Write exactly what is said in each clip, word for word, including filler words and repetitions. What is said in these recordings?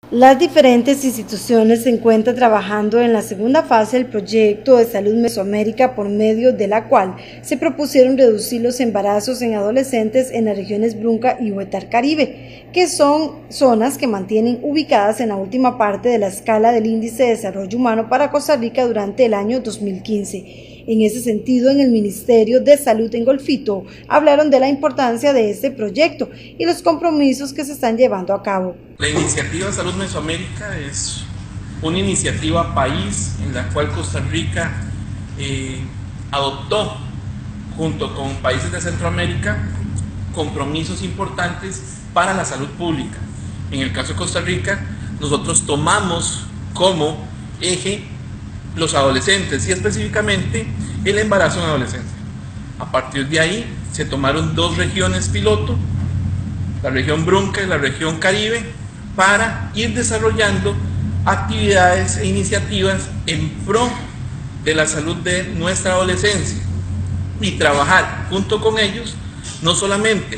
Las diferentes instituciones se encuentran trabajando en la segunda fase del proyecto de salud Mesoamérica, por medio de la cual se propusieron reducir los embarazos en adolescentes en las regiones Brunca y Huetar Caribe, que son zonas que mantienen ubicadas en la última parte de la escala del Índice de Desarrollo Humano para Costa Rica durante el año dos mil quince. En ese sentido, en el Ministerio de Salud en Golfito hablaron de la importancia de este proyecto y los compromisos que se están llevando a cabo. La iniciativa Salud Mesoamérica es una iniciativa país en la cual Costa Rica eh, adoptó, junto con países de Centroamérica, compromisos importantes para la salud pública. En el caso de Costa Rica, nosotros tomamos como eje los adolescentes y específicamente el embarazo en adolescencia. A partir de ahí se tomaron dos regiones piloto, la región Brunca y la región Caribe, para ir desarrollando actividades e iniciativas en pro de la salud de nuestra adolescencia y trabajar junto con ellos no solamente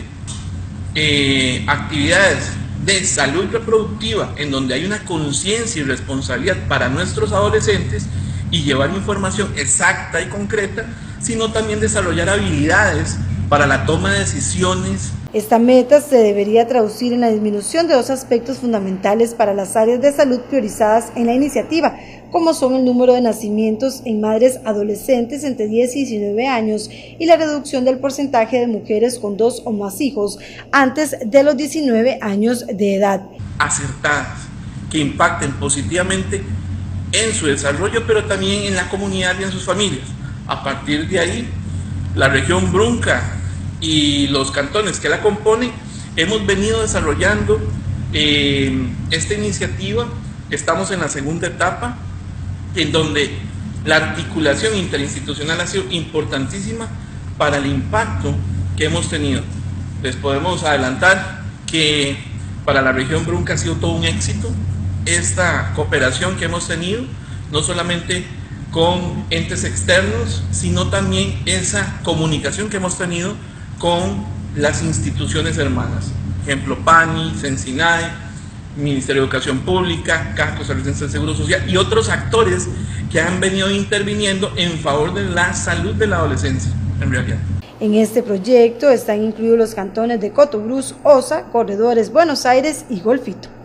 eh, actividades de salud reproductiva en donde hay una conciencia y responsabilidad para nuestros adolescentes y llevar información exacta y concreta, sino también desarrollar habilidades para la toma de decisiones. Esta meta se debería traducir en la disminución de dos aspectos fundamentales para las áreas de salud priorizadas en la iniciativa, como son el número de nacimientos en madres adolescentes entre diez y diecinueve años y la reducción del porcentaje de mujeres con dos o más hijos antes de los diecinueve años de edad. Acertadas, que impacten positivamente en su desarrollo, pero también en la comunidad y en sus familias. A partir de ahí, la región Brunca y los cantones que la componen, hemos venido desarrollando eh, esta iniciativa. Estamos en la segunda etapa, en donde la articulación interinstitucional ha sido importantísima para el impacto que hemos tenido. Les podemos adelantar que para la región Brunca ha sido todo un éxito esta cooperación que hemos tenido, no solamente con entes externos, sino también esa comunicación que hemos tenido con las instituciones hermanas, ejemplo PANI, Sensinay, Ministerio de Educación Pública, Caja Costarricense del Seguro Social y otros actores que han venido interviniendo en favor de la salud de la adolescencia en realidad. En este proyecto están incluidos los cantones de Cotobruz, Osa, Corredores, Buenos Aires y Golfito.